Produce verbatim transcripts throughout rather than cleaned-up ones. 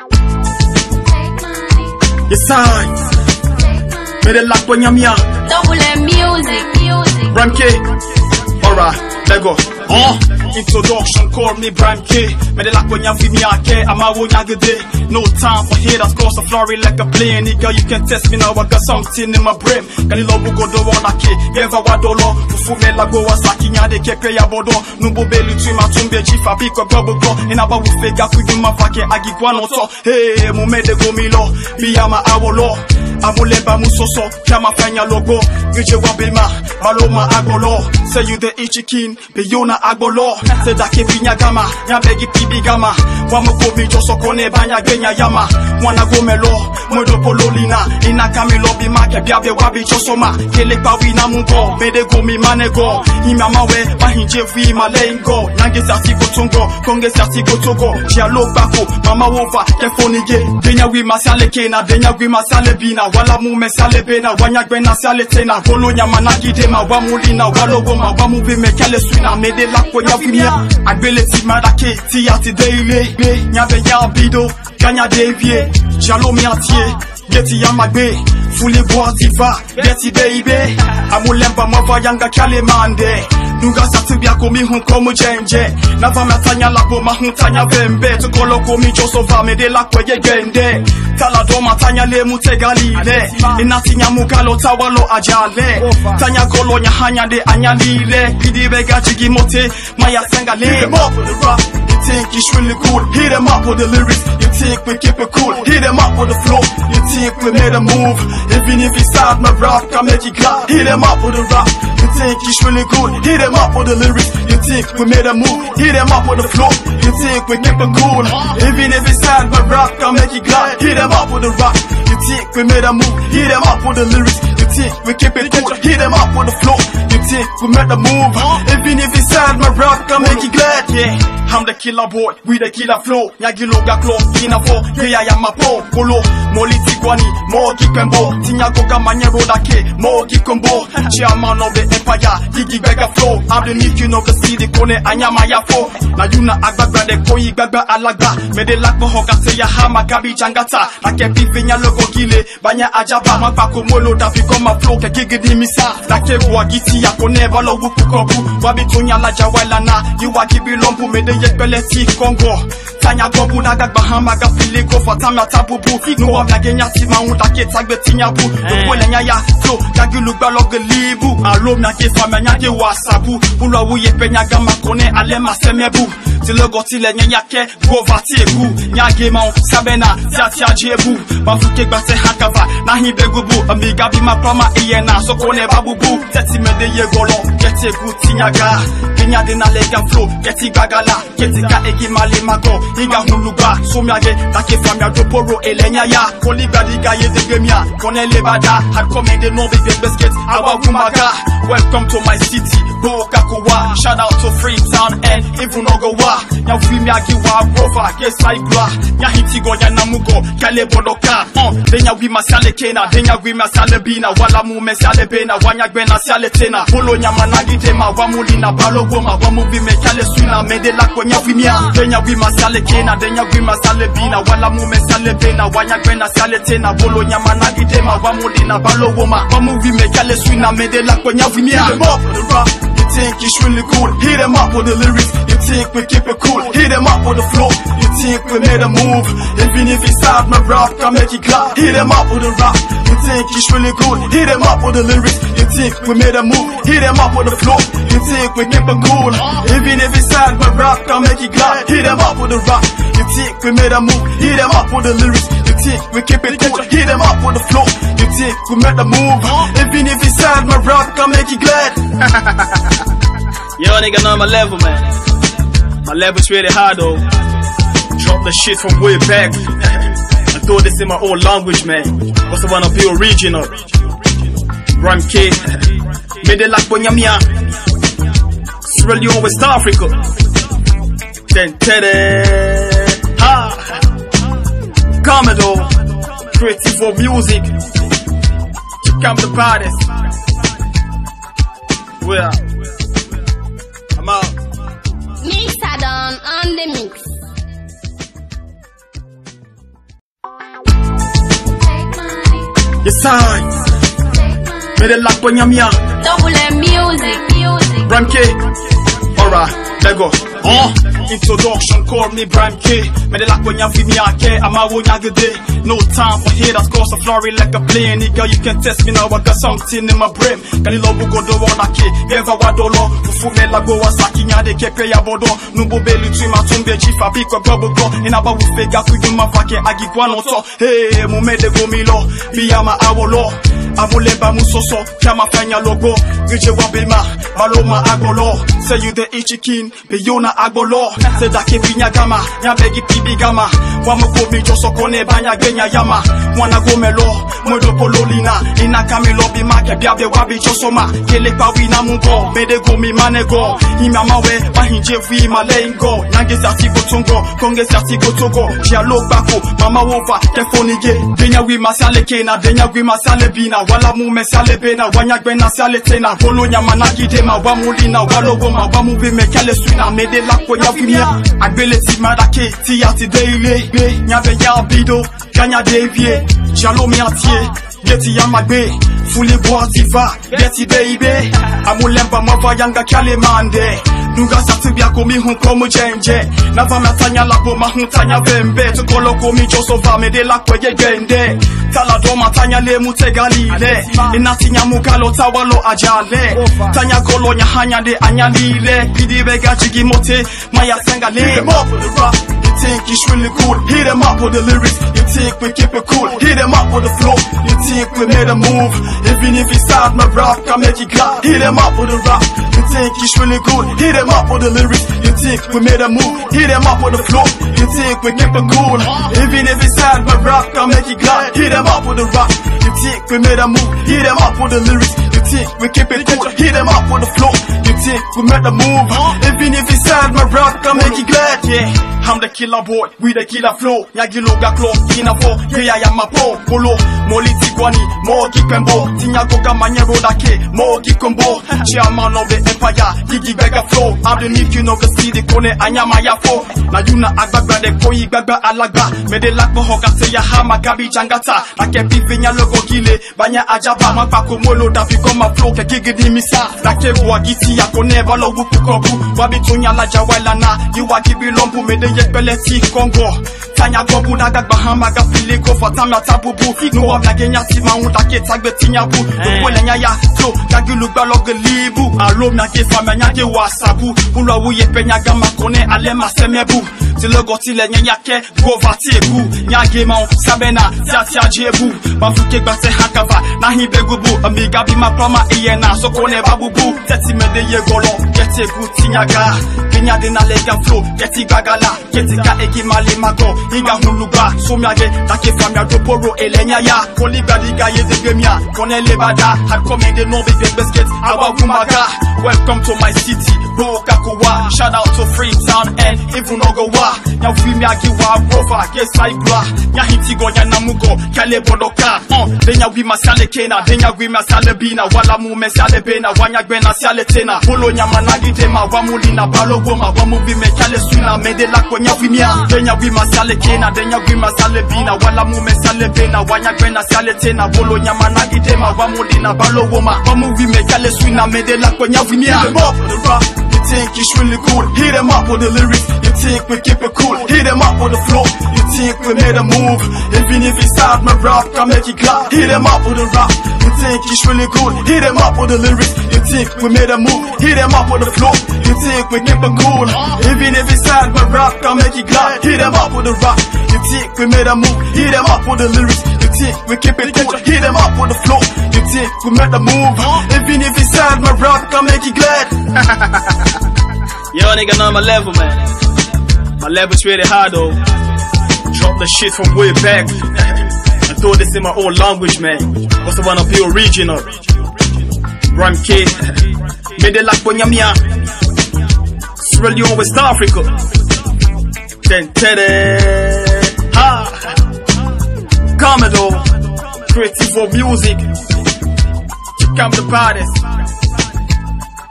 Yes, I. Me de lack when you're Double M music, music. Bram K. Alright, let go. Oh, introduction, call me Bram K. Me de lack when you're me ake. I'm a one yagade. No time for haters, cause I flurry like a plane. Nigga, you can test me now. I got something in my brain. Can you love go do one ake? Eva wadolo. Fufu me la go wasaki nyade kepe ya bodo. Nubo belu tu ma tumbe chifa biko gobo go. Inaba wufega kuyu mafake agigwa no to. Hey, mu me de go milo. Biyama awolo. Amulemba musoso, kama fanya logo. Gije wabima, baloma agolo. Say you the ichikin, biyona agolo. Say dake binya gama, nyabegi pibi gama. Wamo kobi joso kone banya genya yama. Mwana gomelo, mwedo pololina. Ina kamilo bima ke biabe wabi joso ma. Kele pa wina mungo, bede gomi manego. Ima mawe, mahinje vi malengo. Nange sati gotongo, konge sati gotogo. Jia lo bako, mama wova, kefonige. Denya wi masale kena, denya wi masale bina. Wala mu mesale bena, wanyagwe na sale tena. Bolo nyama na gidema, wamulina, walogoma, wamubi mekele swina. Mede lakwe ya vimia, agbele ti madake, ti ati deile. Nyabe ya bido, ganya devie, jalo mi atie. Geti ya magbe, fuli boati va, geti baby. Amulemba mava yanga kale mande. Nuga satibia komi hun komu jenje. Nava matanya lapo mahuntanya vembe. Tukolo komi joso va mede lakwe ye gende. Talado matanya le mutegalile. Inati nyamugalo tawalo ajale. Tanya golo nyahanya de anyalile. Idi bega jigi mote, maya sengale. Hit em up with the rock, you think it's really cool. Hit em up with the lyrics, you think we keep it cool. Hit em up with the flow, you think we made a move. Even if it's sad, my rap can make it glad. Hit em up with the rock, you think it's really cool. Hit em up with the lyrics, you think we made a move. Hit em up with the flow, you think we keep it cool. Even if it's sad, my rap can make it glad. Hit em up with the rock, you think we made a move. Hit em up with the lyrics, you think we keep it cool. Hit em up with the flow, you think we made a move. Even if it's sad, my rap can make it glad. Yeah, I'm the killer boy, we the killer flow. Nyagilo gaklo, kina fo, yeah ya mapo. Polo, moli tigwani, mo kikembo. Tinyago gamanye rodake, mo kikombo. Chairman of the empire, Gigi Bega flow. I'm the Nikin of the city, kone anyama ya fo. Na yuna agbagba de koyi gbagba alagba. Mede lakbo hoka se ya hama gabi jangata. Ake pifinya logo gile, banya ajaba. Mapako molo da fi koma flow, ke gigi di misa. Nake bua giti ya kone balo wuku kobu. Wabi tunya la jawela na, yiwa gibi lombu. Mede yek bele ti kongo. Tanya gobu na gagba hama gafile go. Fatama tabubu, no ya genya ti maunta ke tagbe tinyabu. Nukwele nya ya flow, gagilu gbaloge libu. Alo mya ke fama nya ke wasabu. Ulo wuye pe nya gama kone ale masemebu. Ti logo ti le nya ke go vati egu. Nya ge maun sabena ti ati jebu. Bafuke gbate hakava na hibe gubu. Amiga bi ma prama iyena so kone babubu. Teti mede ye golo kete gu tinyaga. Kenya de na lega flow keti bagala. Keti ka egi male mago. Iga huluga so myage na ke famya doporo elenya ya. Koli badiga ye de gemia. Kone le bada had come de no big biscuits. Awa wumaga. Welcome to my city. Bokakowa. Shout out to Freetown and Ivunogowa. Nya fimi agiwa rover ke saigwa. Nya hitigo ya namugo kale bodoka. Uh, denya wi masale kena, denya wi masale bina. Wala mu mesale bena, wanya gwena sale tena. Bolo nyama nagi dema, wamuli na balo goma. Wamu vi me kale swina, mede lakwa nya vimia. Denya wi masale kena, denya wi masale bina. Wala mu mesale bena, wanya gwena sale tena. Bolo nyama nagi dema, wamuli na balo goma. Wamu vi me kale swina, mede lakwa nya vimia. Hit em up with the rock, you think it's really cool. Hit em up with the lyrics, you think we keep it cool. Hit em up with the flow, you think we made a move. Even if it's sad, my rap can make it clap. Hit em up with the rock, you think it's really cool. Hit em up with the lyrics, you think we made a move. Hit em up with the flow, you think we keep it cool. Even if it's sad, my rap can make it clap. Hit em up with the rock, you think we made a move. Hit em up with the lyrics, you think we keep it cool. Hit em up with the flow, you think we made a move. Even if it's sad, my rap can make it glad. Yo, nigga, know my level, man. My level's really hard, though. Drop the shit from way back. I throw this in my own language, man. What's the one of the original? Bram K. Made it like Bonyamia. Sierra Leone, West Africa. Then Teddy. Ha. Commodore. Creative for music. Check out the baddest. Well, I'm out. Mixadon on the mix. Yes, I. Me de la coña mía. Double M music, music. Brime K. Alright, let go. Oh, introduction, call me Brime K. Me de la coña fi mi ake, ama wo nyagede. No time for haters, cause I flurry like a plane. Nigga, you can test me now, I got something in my brain. Kali lobu go do one ake, geva wadolo. Fufu me la go wasaki nyade kepe ya bodo. Numbo beli tui matumbe jifa biko gobo go. Inaba wufega kuyu mafake agi kwa noto. Hey, mu me de go milo, biyama awolo. Amulemba musoso, kama fanya logo. Gije wabima, baloma agolo. Say you the ichikin, biyona agolo. Say dake pinya gama, nyabegi pibi gama. Wamuko mi joso kone banya genya yama. Mwana gomelo, mwedo pololina. Ina kamilo bimake biabe wabi josoma. Kele pa wina mungo, mede go mi manego. Ima mawe, mahinje vi malengo. Nange zati gotongo, konge zati gotogo. Jialo bako, mama wova, kefonige. Denya wi masale kena, denya wi masale bina. Wala mu mesale bena, wanyagbe na sale tena. Bolo nyama nagidema, wamulina, walo goma, wamu bime kele swina. Mede lakwo ya vimia, agbele ti madake, ti ati deile. Nyabe ya bido, ganya devie. Jalo mi atiye, geti ya magbe. Fuli bois diva, geti baby. Amulemba mava yanga kale mande. Nuga satibia komi hun komu jenje. Nava matanya labo mahun tanya vembe. Tukolo komi joso va mede lakwe ye gende. Tala do matanya le mutegalile. Inati nyamugalo tawalo ajale. Tanya kolo nyahanya de anyalile. Kidi bega jigi mote, maya sengale. Hit 'em up with the rock, you think it's really cool. Hit 'em up with the lyrics, you think we keep it cool. Hit 'em up with the flow, you think we made a move. Even if it's sad, my rap can make it glad. Hit 'em up with the rap, you think it's really good. Hit 'em up with the lyrics, you think we made a move. Hit 'em up with the flow, you think we keep it cool. Even if it's sad, my rap can make it glad. Hit 'em up with the rap, you think we made a move. Hit 'em up with the lyrics, you think we keep it cool. Hit 'em up with the flow, you think we made a move. Even if it's sad, my rap can make it glad. Yeah, I'm the killer boy, we the killer flow. Yagilo ga claw, kina fo, yeah ya mapo, polo, moliti guani, mo kipembo, tinya goga manyero dake, mo kikombo. Chairman of the empire, gigi bega flow. I'm the nikin of the city, kone anyama ya fo. Na yuna agbagba de koyi gbagba alagba. Mede lakbo hoga se ya hama gabi jangata. Lake pifinya logo gile, banya ajaba. Mapako molo da fi goma flow, ke gigi misa. Lake buagiti ya kone balo wupu kobu. Wabi tunya la jawala na, yuwa gibi lombu mede yekbele ti kongo. Tanya gobu na gagba hama gafile go for tamya tabubu. No wa blage nya ti ma un take tagbe tinyabu. Upo le nya ya flow, gagilu gba loge libu. Alo na ke fama nya ke wasabu. Ulo wuye pe nya gama kone ale ma semebu. Ti logo ti le nya nya ke go vati ebu. Nya ge ma sabena ti ati ajebu. Ba fuke gba se hakava na hibe gubu. Amiga bi ma plama iyena so kone babubu. Teti me de ye golo, gete gu tinyaga. Kenya de na lega flow, geti gagala. Geti ka eki male mago. Iga huluba, somiage, take famia doporo elenya ya. Koli badiga ye de gemia, kone lebada. Had come in the no big biscuits, awa wumaga. Welcome to my city, Bokakuwa. Shout out to Freetown and even Ogowa. Nya fimi agiwa rover, yes I bra. Nya hitigo nya namugo, kale bodoka. Uh, denya wi masale kena, denya wi masale bina. Wala mu mesale bena, wanya gwena sale tena. Bolo nya managi tema, wamulina balo goma. Wamu vi me kale suna, mede lako nya wi mia. Denya wi masale kena, denya wi masale bina. Wala mu mesale bena, wanya gwena sale tena. Bolo nya managi tema, wamulina balo goma. Wamu vi me kale suna, mede lako nya wi mia. Hit 'em up with the rock, you think it's really cool. Hit 'em up with the lyrics, you think we keep it cool. Hit 'em up with the flow, you think we made a move. Even if it's sad, my rap can make it glad. Hit 'em up with the rap, you think it's really cool. Hit 'em up with the lyrics, you think we made a move. Hit 'em up with the flow, you think we keep it cool. Even if it's sad, my rap can make it glad. Hit 'em up with the rap, you think we made a move. Hit 'em up with the lyrics, you think we keep it cool. Hit 'em up with the flow, you think we made a move. Even if it's sad, my rap can make it glad. Yo, nigga, know my level, man. My level's really high, though. Drop the shit from way back. I throw this in my own language, man. Cause I wanna be original. Brime K. Mede la coña mía. Sierra Leone, West Africa. Ten Tede. Ha. Commodore. Creative for music. Come the baddest.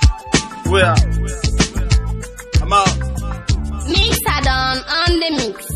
Well, I'm out. Mix Adon on the mix.